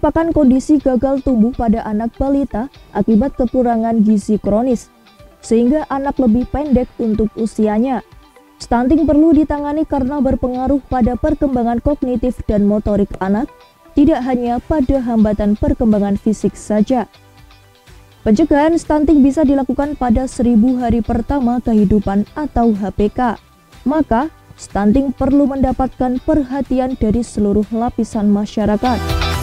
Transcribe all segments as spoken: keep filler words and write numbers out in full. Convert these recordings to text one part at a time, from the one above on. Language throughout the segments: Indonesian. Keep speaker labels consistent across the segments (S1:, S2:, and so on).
S1: merupakan kondisi gagal tumbuh pada anak balita akibat kekurangan gizi kronis, sehingga anak lebih pendek untuk usianya. Stunting perlu ditangani karena berpengaruh pada perkembangan kognitif dan motorik anak, tidak hanya pada hambatan perkembangan fisik saja. Pencegahan stunting bisa dilakukan pada seribu hari pertama kehidupan atau H P K. Maka, stunting perlu mendapatkan perhatian dari seluruh lapisan masyarakat.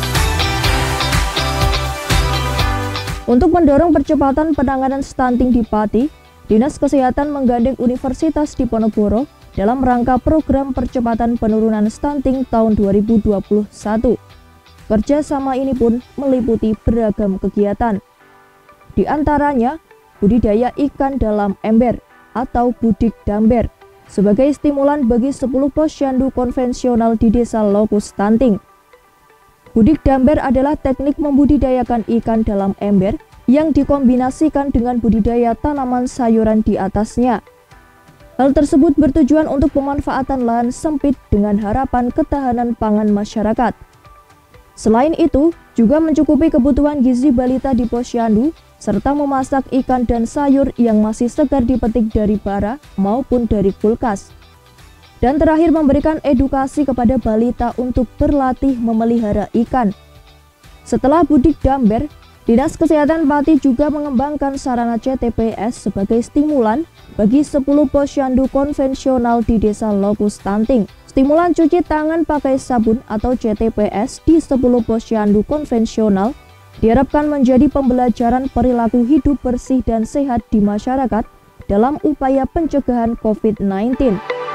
S1: Untuk mendorong percepatan penanganan stunting di Pati, Dinas Kesehatan menggandeng Universitas Diponegoro dalam rangka program percepatan penurunan stunting tahun dua ribu dua puluh satu. Kerjasama ini pun meliputi beragam kegiatan. Di antaranya, budidaya ikan dalam ember atau budik damber sebagai stimulan bagi sepuluh posyandu konvensional di desa lokus stunting. Budik damber adalah teknik membudidayakan ikan dalam ember yang dikombinasikan dengan budidaya tanaman sayuran di atasnya. Hal tersebut bertujuan untuk pemanfaatan lahan sempit dengan harapan ketahanan pangan masyarakat. Selain itu, juga mencukupi kebutuhan gizi balita di posyandu, serta memasak ikan dan sayur yang masih segar dipetik dari bara maupun dari kulkas. Dan terakhir memberikan edukasi kepada balita untuk berlatih memelihara ikan. Setelah budik damber, Dinas Kesehatan Pati juga mengembangkan sarana C T P S sebagai stimulan bagi sepuluh posyandu konvensional di desa lokus stunting. Stimulan cuci tangan pakai sabun atau C T P S di sepuluh posyandu konvensional diharapkan menjadi pembelajaran perilaku hidup bersih dan sehat di masyarakat dalam upaya pencegahan COVID sembilan belas.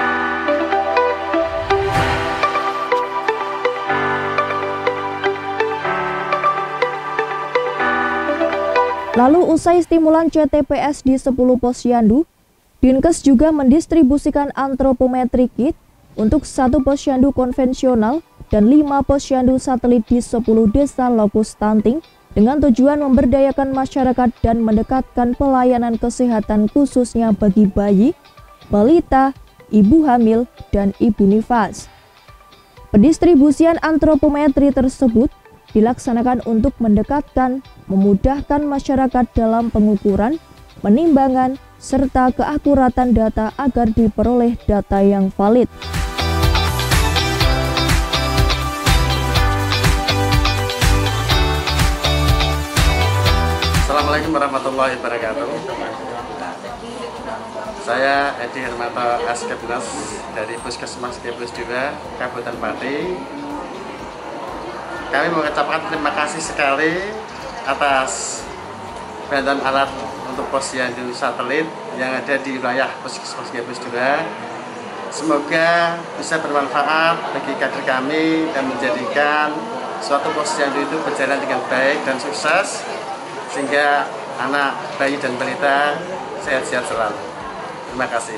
S1: Lalu usai stimulan C T P S di sepuluh posyandu, Dinkes juga mendistribusikan antropometri kit untuk satu posyandu konvensional dan lima posyandu satelit di sepuluh desa lokus stunting dengan tujuan memberdayakan masyarakat dan mendekatkan pelayanan kesehatan khususnya bagi bayi, balita, ibu hamil, dan ibu nifas. Pendistribusian antropometri tersebut dilaksanakan untuk mendekatkan, memudahkan masyarakat dalam pengukuran, penimbangan, serta keakuratan data agar diperoleh data yang valid.
S2: Assalamualaikum warahmatullahi wabarakatuh. Saya Edi Hermanto Askepnas dari Puskesmas K plus dua Kabupaten Pati. Kami mengucapkan terima kasih sekali atas bantuan alat untuk posyandu satelit yang ada di wilayah Puskesmas K plus dua. Semoga bisa bermanfaat bagi kader kami dan menjadikan suatu posyandu itu berjalan dengan baik dan sukses, sehingga anak, bayi, dan balita sehat-sehat selalu. Terima kasih.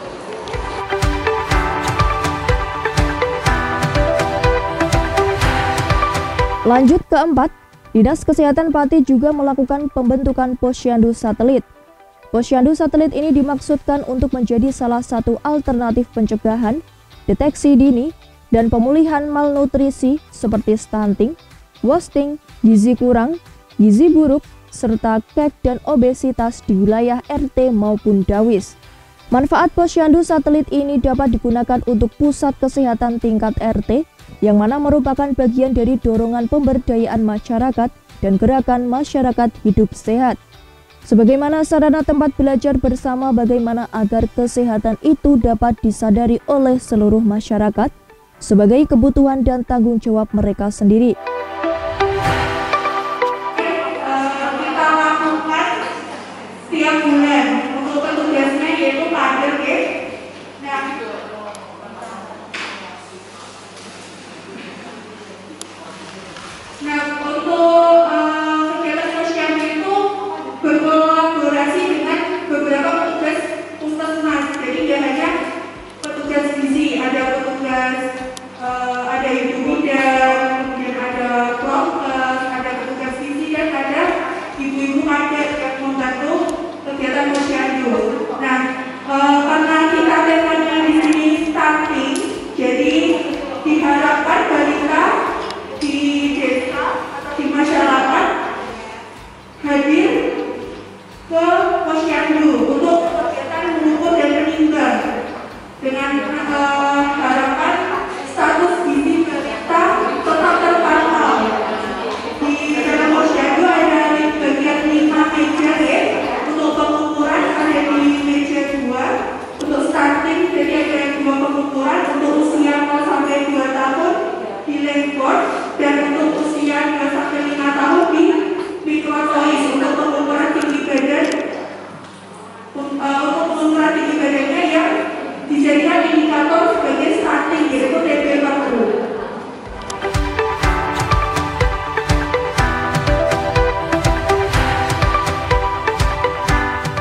S1: Lanjut keempat, Dinas Kesehatan Pati juga melakukan pembentukan posyandu satelit. Posyandu satelit ini dimaksudkan untuk menjadi salah satu alternatif pencegahan, deteksi dini, dan pemulihan malnutrisi seperti stunting, wasting, gizi kurang, gizi buruk, serta kek dan obesitas di wilayah R T maupun Dawis. Manfaat posyandu satelit ini dapat digunakan untuk pusat kesehatan tingkat R T, yang mana merupakan bagian dari dorongan pemberdayaan masyarakat dan gerakan masyarakat hidup sehat. Sebagaimana sarana tempat belajar bersama bagaimana agar kesehatan itu dapat disadari oleh seluruh masyarakat sebagai kebutuhan dan tanggung jawab mereka sendiri.
S3: Kita lakukan setiap bulan untuk petugasnya yaitu kader ya. Nah, untuk uh, kegiatan posyandu itu berkolaborasi dengan beberapa petugas puskesmas. Jadi tidak hanya petugas gizi, ada petugas, uh, ada ibu bidan, kemudian ada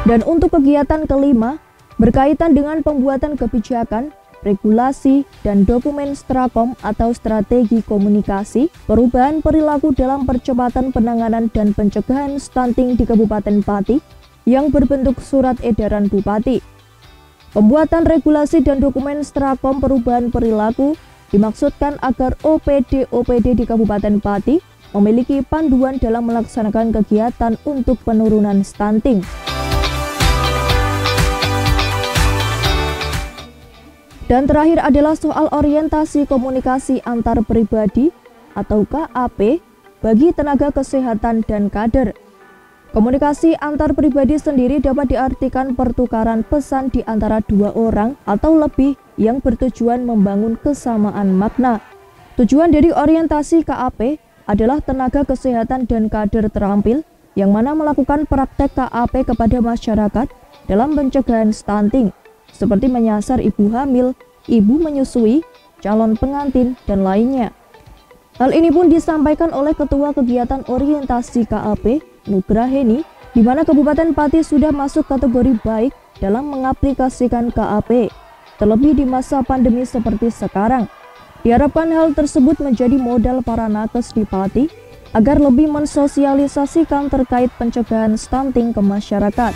S1: Dan untuk kegiatan kelima, berkaitan dengan pembuatan kebijakan, regulasi, dan dokumen Strakom atau strategi komunikasi, perubahan perilaku dalam percepatan penanganan dan pencegahan stunting di Kabupaten Pati yang berbentuk surat edaran Bupati. Pembuatan regulasi dan dokumen Strakom perubahan perilaku dimaksudkan agar O P D-O P D di Kabupaten Pati memiliki panduan dalam melaksanakan kegiatan untuk penurunan stunting. Dan terakhir adalah soal orientasi komunikasi antar pribadi atau K A P bagi tenaga kesehatan dan kader. Komunikasi antar pribadi sendiri dapat diartikan pertukaran pesan di antara dua orang atau lebih yang bertujuan membangun kesamaan makna. Tujuan dari orientasi K A P adalah tenaga kesehatan dan kader terampil yang mana melakukan praktek K A P kepada masyarakat dalam pencegahan stunting, seperti menyasar ibu hamil, ibu menyusui, calon pengantin, dan lainnya. Hal ini pun disampaikan oleh Ketua Kegiatan Orientasi K A P, Nugraheni, di mana Kabupaten Pati sudah masuk kategori baik dalam mengaplikasikan K A P, terlebih di masa pandemi seperti sekarang. Diharapkan hal tersebut menjadi modal para nakes di Pati agar lebih mensosialisasikan terkait pencegahan stunting ke masyarakat.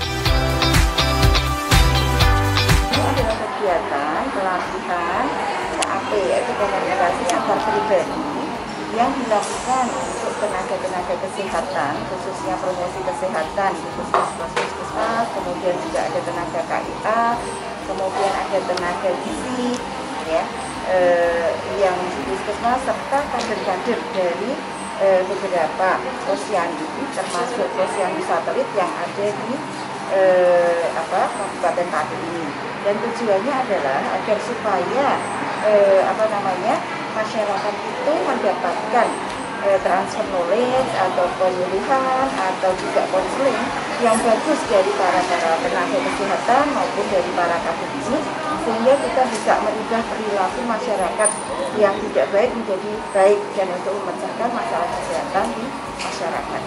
S4: Pelatihan K A P yaitu komunikasi antar pribadi yang dilakukan untuk tenaga-tenaga kesehatan, khususnya promosi kesehatan di puskesmas, kemudian juga ada tenaga K I A, kemudian ada tenaga gizi, ya, eh, yang di puskesmas serta kader-kader dari eh, beberapa posyandu, termasuk posyandu satelit yang ada di eh, apa Kabupaten Pati ini. Dan tujuannya adalah agar supaya eh, apa namanya masyarakat itu mendapatkan eh, transfer knowledge atau penyuluhan atau juga konseling yang bagus dari para para tenaga kesehatan maupun dari para kader ini, sehingga kita bisa merubah perilaku masyarakat yang tidak baik menjadi baik dan untuk memecahkan masalah kesehatan di masyarakat.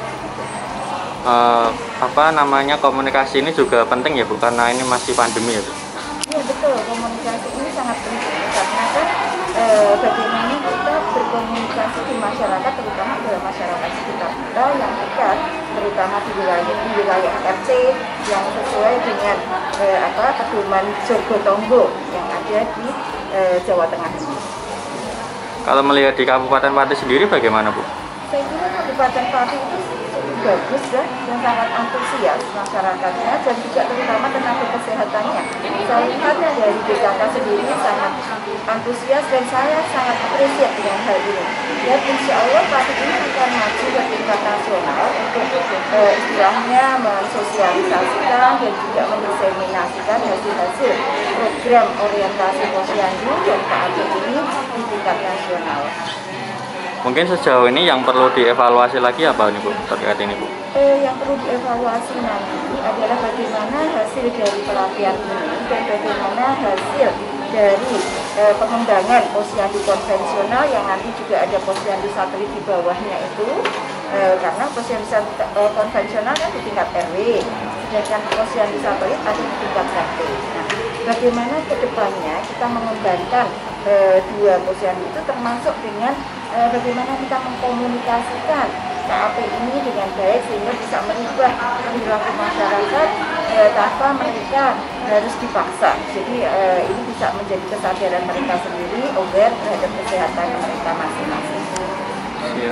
S5: Uh, apa namanya komunikasi ini juga penting ya Bu, karena ini masih pandemi ya Bu?
S4: Iya betul, komunikasi ini sangat penting karena kan e, bagaimana kita berkomunikasi di masyarakat, terutama dalam masyarakat sekitar kita yang dekat, terutama di wilayah di wilayah R T yang sesuai dengan e, apa pedoman Jogotongo yang ada di e, Jawa Tengah ini.
S5: Kalau melihat di Kabupaten Pati sendiri bagaimana Bu?
S4: Saya kira Kabupaten Pati itu bagus ya, dan sangat antusias masyarakatnya dan juga terutama tenaga kesehatannya. Saya lihat dari B K K sendiri sangat antusias dan saya sangat apresiat dengan hal ini. Dan insya Allah Pati ini akan maju ke tingkat nasional untuk eh, istilahnya mensosialisasikan dan juga mendiseminasikan hasil-hasil program orientasi posyandu dan K A P ini di tingkat nasional.
S5: Mungkin sejauh ini yang perlu dievaluasi lagi apa nih Bu terkait ini Bu?
S4: Eh, yang perlu dievaluasi nanti adalah bagaimana hasil dari pelatihan ini dan bagaimana hasil dari eh, pengembangan posyandu konvensional yang nanti juga ada posyandu satelit di bawahnya itu, eh, karena posyandu eh, konvensional kan di tingkat R W, sedangkan posyandu satelit ada di tingkat R T. Nah, bagaimana kedepannya kita mengembangkan eh, dua posyandu itu termasuk dengan eh, bagaimana kita mengkomunikasikan K A P ini dengan baik sehingga bisa merubah perilaku masyarakat eh, tanpa mereka harus dipaksa. Jadi eh, ini bisa menjadi kesadaran mereka sendiri aware terhadap kesehatan mereka masing-masing.
S5: Siap.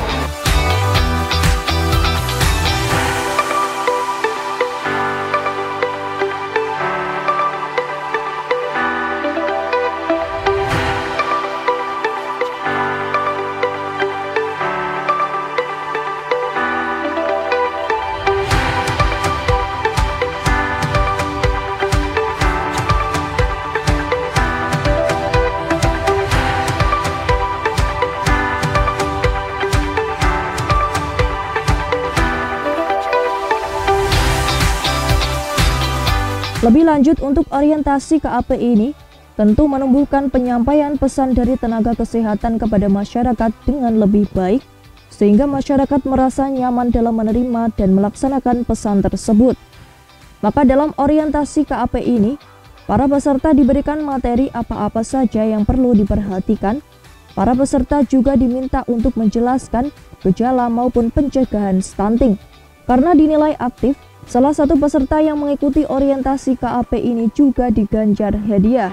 S1: Lebih lanjut, untuk orientasi K A P ini tentu menumbuhkan penyampaian pesan dari tenaga kesehatan kepada masyarakat dengan lebih baik, sehingga masyarakat merasa nyaman dalam menerima dan melaksanakan pesan tersebut. Maka dalam orientasi K A P ini, para peserta diberikan materi apa-apa saja yang perlu diperhatikan. Para peserta juga diminta untuk menjelaskan gejala maupun pencegahan stunting. Karena dinilai aktif, salah satu peserta yang mengikuti orientasi K A P ini juga diganjar hadiah.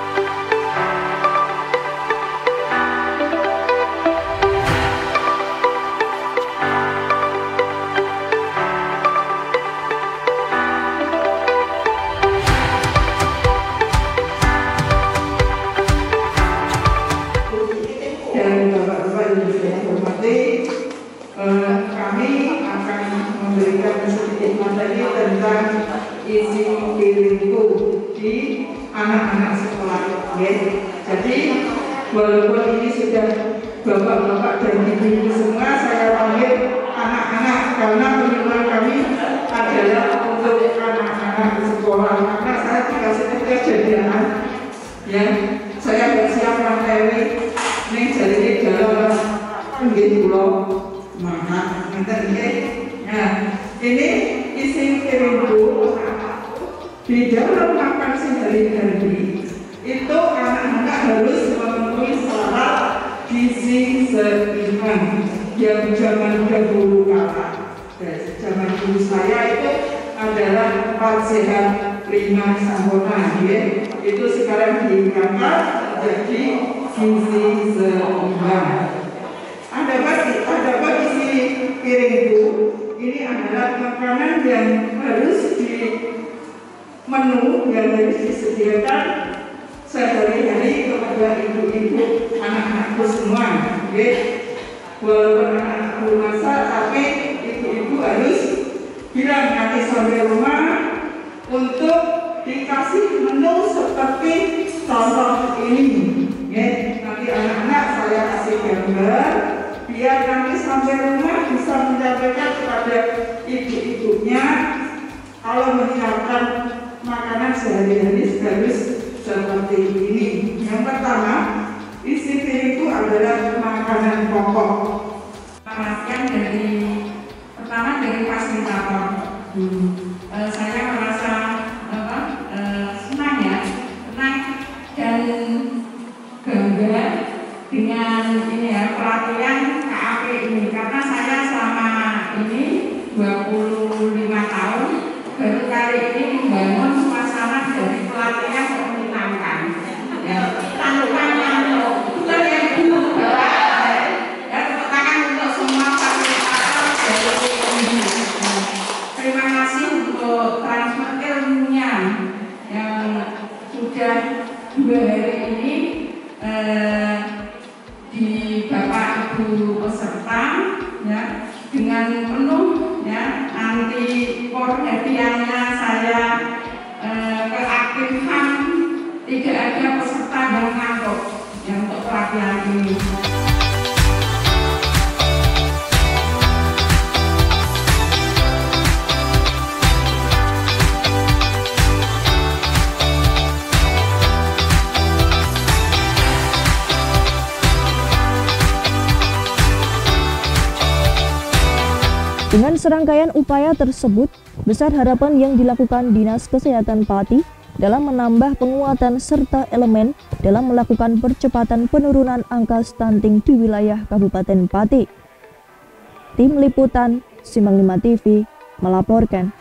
S6: Dan Bapak-Bapak yang saya hormati, eh, kami akan memberikan sedikit materi tentang isi piringku di anak-anak sekolah. Ya. Jadi walaupun ini sudah Bapak-Bapak dan Ibu-Ibu semua, saya panggil anak-anak karena penyuluhan kami adalah untuk anak-anak sekolah. Karena saya dikasih kejadian, ya saya bersiap materi. Ini jadi jalan pinggir pulau mana nanti ini. Nah, ini isi piringku di dalam makan sehari-hari itu anak-anak harus memenuhi syarat gizi seimbang yang zaman dahulu kala. Zaman dulu saya itu adalah empat sehat lima sempurna, ya. Itu sekarang diangkat jadi gizi seimbang. Ada bagi, ada bagi isi piringku. Ini adalah makanan yang harus di menu yang harus disediakan sehari-hari kepada ibu-ibu anak-anakku semua. Ya. Walaupun anak-anakku masak, tapi ibu-ibu harus bilang nanti sampai rumah untuk dikasih menu seperti contoh ini. Ya, nanti anak-anak saya kasih gambar biar nanti sampai rumah bisa menyampaikan kepada ibu-ibunya kalau menyiapkan makanan sehari-hari harus seperti ini. Yang pertama, isi piringku adalah makanan pokok.
S3: Perhatian dari pertama dari fasilitator. Hmm. Uh, saya merasa apa, uh, senang ya, senang dan bangga dengan ini ya pelatihan K A P ini karena saya selama ini dua puluh lima tahun baru kali ini membangun suasana dari pelatihan yang menyenangkan. Ya, tanpa yang bukan yang dulu ya, tepuk tangan untuk semua fasilitator dari ini. Terima kasih untuk transfer ilmunya yang sudah dua hari ini eh, di Bapak Ibu peserta ya dengan penuh ya nanti perhatiannya saya eh, keaktifan tidak ada peserta yang ngantuk yang untuk pelatihan ini.
S1: Dengan serangkaian upaya tersebut, besar harapan yang dilakukan Dinas Kesehatan Pati dalam menambah penguatan serta elemen dalam melakukan percepatan penurunan angka stunting di wilayah Kabupaten Pati. Tim Liputan Simbang lima T V melaporkan.